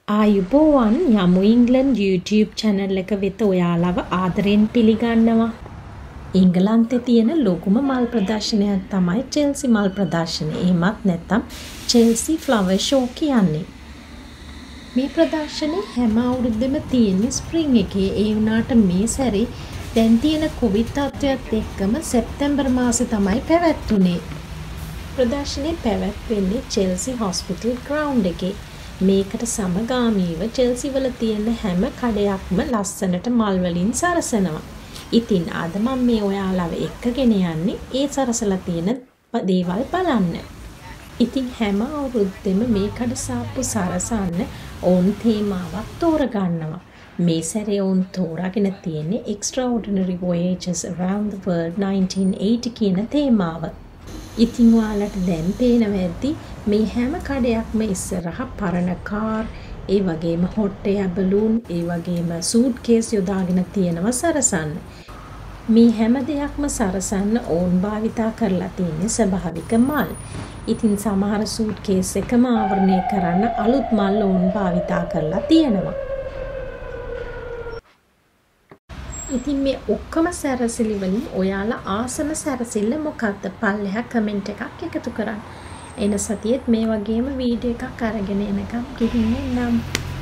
ආයුබෝවන් යමු England YouTube channel එක වෙත ඔයාලව ආදරෙන් පිළිගන්නවා. ඉංගලන්තේ තියෙන ලොකුම මල් ප්‍රදර්ශනයක් තමයි චෙල්සි මල් ප්‍රදර්ශනය. එහෙමත් නැත්නම් චෙල්සි ෆ්ලවර් ෂෝ කියන්නේ. මේ ප්‍රදර්ශනේ හැම අවුරුද්දෙම තියෙන ස්ප්‍රින්ග් එකේ. ඒ වුණාට මේ සැරේ දැන් තියෙන කොවිඩ් තත්ත්වයක් එක්කම සැප්තැම්බර් මාසේ තමයි පැවැත්ුනේ. ප්‍රදර්ශනේ පැවැත්වෙන්නේ චෙල්සි හොස්පිටල් ග්‍රවුන්ඩ් එකේ. මේකට සමගාමීව චෙල්සි වල තියෙන හැම කඩයක්ම ලස්සනට මල් වලින් සරසනවා. ඉතින් අද මම මේ ඔයාලව එක්කගෙන යන්නේ ඒ සරසලා තියෙන දේවල් බලන්න. ඉතින් හැම අවුරුද්දෙම මේ කඩ සාප්පු සරසන්න ඔවුන් තේමාවක් තෝරගන්නවා. මේ සැරේ ඔවුන් තෝරාගෙන තියෙන්නේ Extraordinary Voyages Around the World 1980 කියන තේමාව. ඉතින් ඔයාලට දැන් පේනවා ඇති මේ හැම කඩයක්ම ඉස්සරහ පරණ කාර්, ඒ වගේම hot air balloon, ඒ වගේම suitcase යොදාගෙන තියෙනවා සරසන්න. මේ හැම දෙයක්ම සරසන්න ඕන් භාවිතා කරලා තියෙන්නේ ස්වභාවික මල්. ඉතින් සමහර suitcase එකම ආවරණය කරන්න අලුත් මල් ඕන් භාවිතා කරලා තියෙනවා. ඉතින් මේ ඔක්කොම සැරසිලි වලින් ඔයාලා ආසම සැරසිල්ල මොකක්ද? පල්ලෙහා කමෙන්ට් එකක් එකතු කරන්න. එන සතියේත් මේ වගේම වීඩියෝ එකක් අරගෙන එනකම් ගිහින් එන්නම්.